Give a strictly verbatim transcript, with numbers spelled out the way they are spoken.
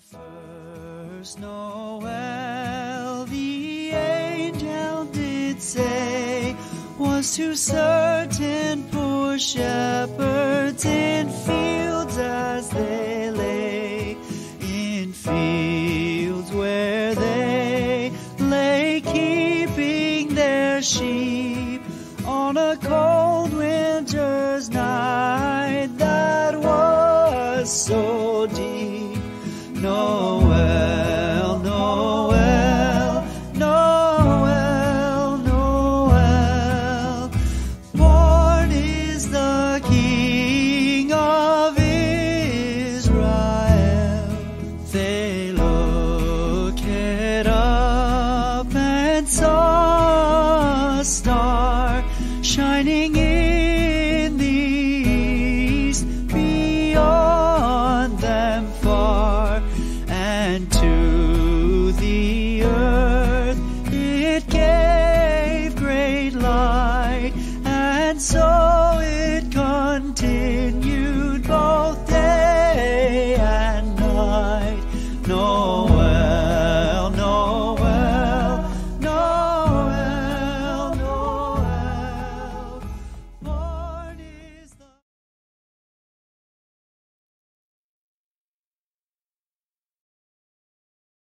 first Noel, the angel did say, was to certain poor shepherds in fields as they lay, in fields where they lay keeping their sheep on a cold winter's night that was so deep. Noel, Noel, Noel, Noel, born is the King of Israel. They looked up and saw a star shining in the east, beyond them far, and to the earth it gave great light, and so